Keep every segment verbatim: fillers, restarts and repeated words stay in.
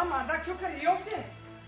مردک چو کاری یافته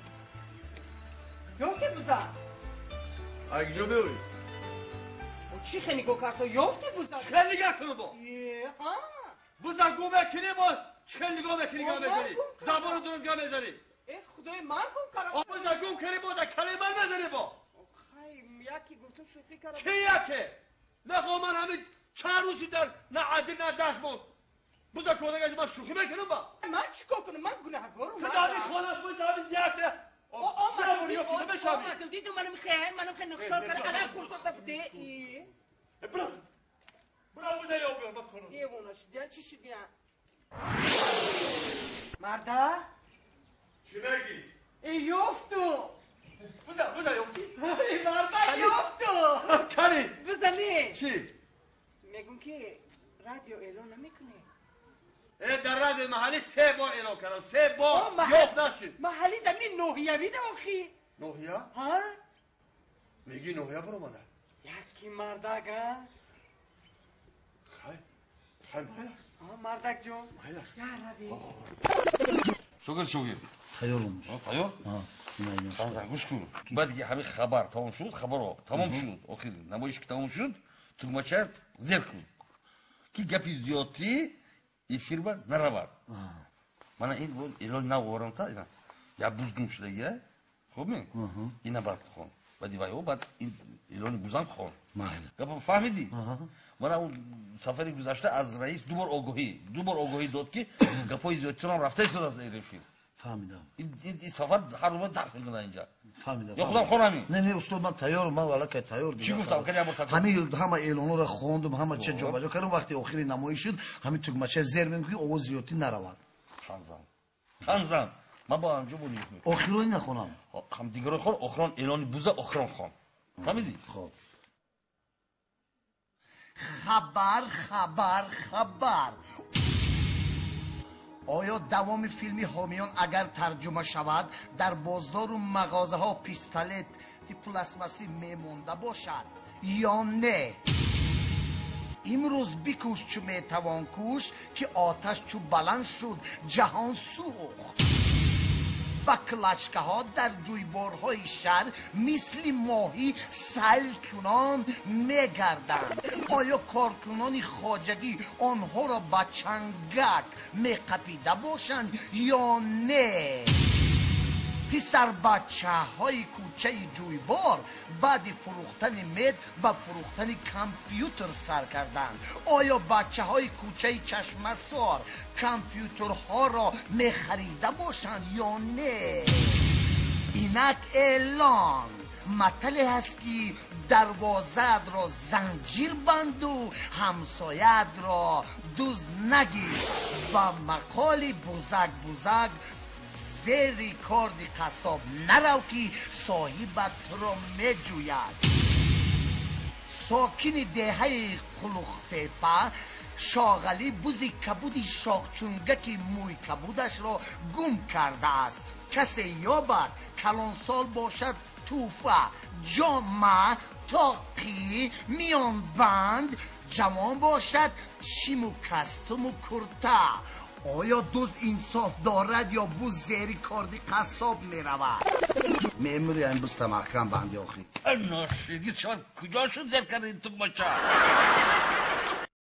یافته بوزا اگه بیوی چی خیلی گو کرد یافته بوزا خیلی نگاه کنه با بوزا گو بکنی با خیلی نگاه بکنی گاه بزنی زبان درست گاه بزنی ای خدای من گم کردم بوزا گم کنی با در کلمه بزنی با خیلی یکی گفتم شوخی کردم کی یکه نخواه من همین چند روزی در نه عدی نه دشت بود بوزا کودگاش من شوخی بکنم با من چیکار کنم من گناهگارم خدایی خانم بوزا همین زیاده آه مردم دیدم منم خیلی منم خیلی نقشار کرد علم خورسات بوده ای برو برو بوزا یا بیار من کنم دیوانش دیان چی شد دیان مرده چی بگی؟ ای یافتو بوزا بوزا یافتی؟ ای مرده یافتو کمی بزنی چی؟ میگم که رادیو اعلان نمیکنه ای در رادیو محلی سه بار اعلان کردم سه بار یافت نشد محلی در این نوحیوی ده آخی نوحیه؟ ها؟ میگی نوحیه برو مادر یکی مردگه خیلی خیلی مایه ها مردک جون مایه یا روی شکر شکر تیار اونش تیار؟ ها خانزن گوش کن بعد که همین خبر تمام شد خبر ها تمام شد آخر نمایش که تمام شد توگمچه زیر کن که گپی زیادی این فیلم نرود من این بود ایران نوارم تا اینا یا بزدم شده یه خوب می اینا بعد خون بعدی وایو بعد این ایرانی بوزم خون گپ فهمیدی من اون سفری گذشته از رئیس دو بار آگاهی دو بار آگاهی داد که گپای زیادتر هم رفته شده از این فیلم فهمیدم این این سفر هر روز دفع میکنه اینجا فهمیدم یا خودم خونمی نه نه استاد من تیارم من والا که تیار دیگه چی گفتم که نمو تکرار همه همه اعلانا رو خوندم همه چه جا بجا کردم وقتی آخری نمایش شد همین توگمچه زیر میگم که آواز زیادی نرود خانزن خانزن من با همجا بونیم آخرانی نخونم هم دیگه رو خون آخران اعلانی بوزه آخران خون فهمیدی خب خبر خبر خبر آیا دوام فیلمی هامیان اگر ترجمه شود در بازار و مغازه ها پیستالت پلاستماسی میمونده باشد یا نه؟ امروز بکوش چو میتوان کوش که آتش چو بلند شد جهان سوخت و کلچکه ها در جویبارهای شهر مثل ماهی سیل کنان میگردند. آیا کارکنان خواجگی آنها را به چنگک میقپیده باشند یا نه؟ پسر بچه های کوچه جویبار بعد فروختن مید و فروختن کامپیوتر سر کردند. آیا بچه های کوچه چشمه سار کامپیوترها را می خریده باشند یا نه؟ اینک اعلان مطلع هست که دروازه را زنجیر بند و همسایت را دوز نگیر و مقال بزرگ بزرگ زیر کاردی قصاب نرو که صاحبت را می جوید. ساکن دهه قلوختیپه شاغلی بوزی کبودی شاخچونگکی موی کبودش را گم کرده است. کسی یابد کلان سال باشد توفه جامعه تاقی میان بند جوان باشد شیم و کستم و کرته. آیا دوز انصاف دارد یا بوز زیری کاردی قصاب می رود؟ میموری این بسته محکم بندی آخی ناشیدی شد کجا شد زیر کردی تو بچه